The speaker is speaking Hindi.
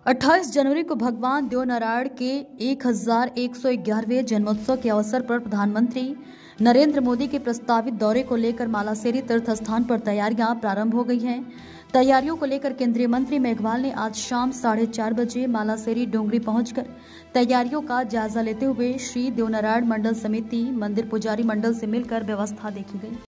28 जनवरी को भगवान देवनारायण के 1111वें जन्मोत्सव के अवसर पर प्रधानमंत्री नरेंद्र मोदी के प्रस्तावित दौरे को लेकर मालासेरी तीर्थ स्थान पर तैयारियां प्रारंभ हो गई हैं। तैयारियों को लेकर केंद्रीय मंत्री मेघवाल ने आज शाम 4:30 बजे मालासेरी डोंगरी पहुंचकर तैयारियों का जायजा लेते हुए श्री देवनारायण मंडल समिति मंदिर पुजारी मंडल से मिलकर व्यवस्था देखी गई।